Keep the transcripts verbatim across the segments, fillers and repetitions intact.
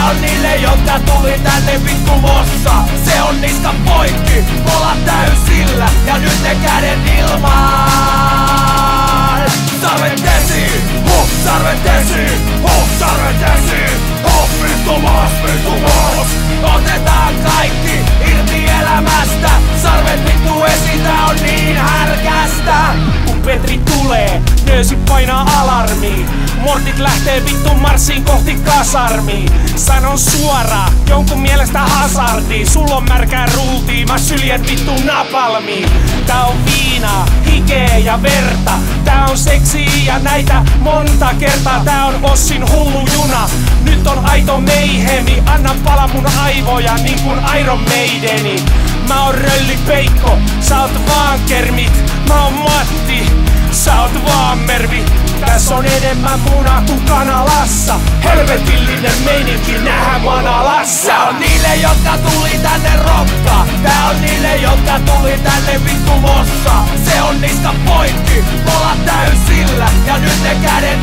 on niille, jotka tuli tänne vittu mossa. Se on niska poikki, mola täysillä ja nyt ne käden ilmaan. Sarvet esiin, huh, sarvet esiin, huh, sarvet esiin, huh, vittu maas, vittu maas. Otetaan kaikki irti elämästä, sarvet vittu esiin, tää on niin härkästä. Kun Petri tulee, nöösi painaa alarmiin. Mortit lähtee vittu marssiin kohti kasarmiin. Sanon suoraan, jonkun mielestä hazardi. Sulla on märkää ruutii, mä syljen vittu napalmiin. Tää on viinaa, hikeä ja verta. Tää on seksiä ja näitä monta kertaa. Tää on Ossin hullu juna. Nyt on aito meihemi. Anna pala mun aivoja niin kuin Iron Maideni. Mä oon Rölli Peikko, sä oot vaan Kermit. Mä oon Matti, sä oot vaan Mervi. Tässä on enemmän munaa kuin Kanalassa. Helvetillinen meininki nähdään Manalassa. Tää on niille, jotka tuli tänne rokka. Tää on niille, jotka tuli tänne vittu mossa. Se on niska poikki, mola täysillä ja nyt ne käden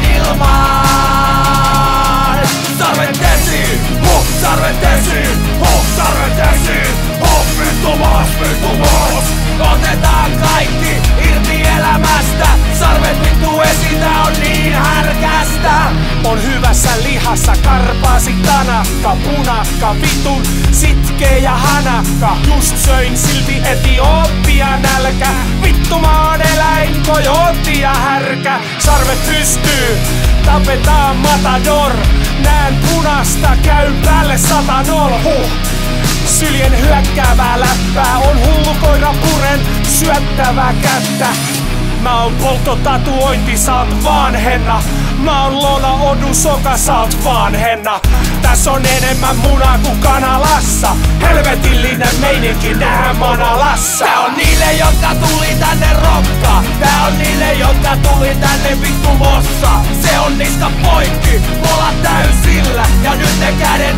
ilmaan. Sarvet esiin, huh, sarvet esiin, huh, sarvet esiin, huh, vittu maas, vittu maas. Otetaan kaikki irti elämästä, sarvet vittu esiin, tää on niin härkästä. On hyvässä lihassa karpaasi tanakka, punakka, vitun sitkeä ja hanakka. Just söin silti Etiopia nälkä, vittu mä oon eläin, kojooti ja härkä. Sarvet pystyy, tapetaan matador, näen punasta, käy päälle sata nol, huh. Syljen hyökkäävää läppää, on hullu koira puren syöttävää kättä. Mä oon polttotatuointi, sä oot vanhenna. Mä oon Lola Odusoka, sä oot vanhenna. Tässä on enemmän munaa kuin Kanalassa. Helvetillinen meininki nähdään Manalassa. Tää on niille, jotka tuli tänne rokka. Tää on niille, jotka tuli tänne vittu mossa. Se on niska poikki, mola täysillä ja nyt ne käden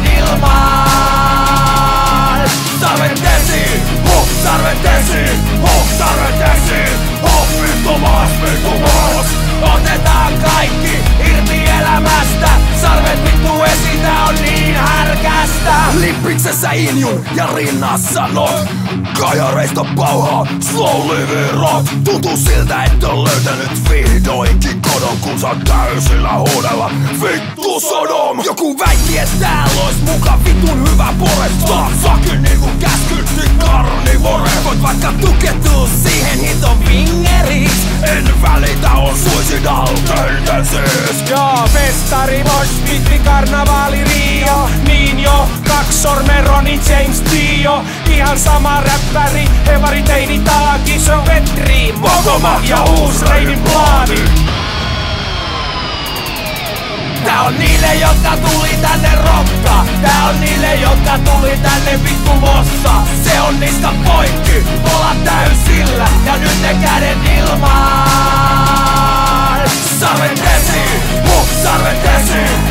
ilmaan. Sarvet esiin, huh, sarvet esiin, huh, sarvet esiin, huh, vittu maas, vittu maas. Otetaan kaikki irti elämästä, sarvet vittu esiin, tää on niin härkästä. Limpiksessä injun ja rinnassa not, kajareista pauhaa, slow living rock. Tuntuu siltä, et on löytänyt vihdoinkin kodon, kun sä täysillä huudella vittu Sodom. Joku väitti, et täällä ois muka vitun hyvä porestaa. Sakin niinku käskytti karnivore. Voit vaikka tukettua siihen hiton vingeriks. En välitä, on suicidal tendencies. Joo, festari, mosh, pitti, karnavaali, Rio. Niin jo, kaks sormen Ronnie James Dio. Ihan sama räppäri, hevari teini taaki. Se on Petri, Mogoma ja uus Reinin plaani. Tää on niille, jotka tuli tänne rokka. Tää on niille, jotka tuli tänne vittu mossa. Se on niska poikki, mola täysillä ja nyt ne käden ilmaan. Sarvet esiin, huh, sarvet esiin,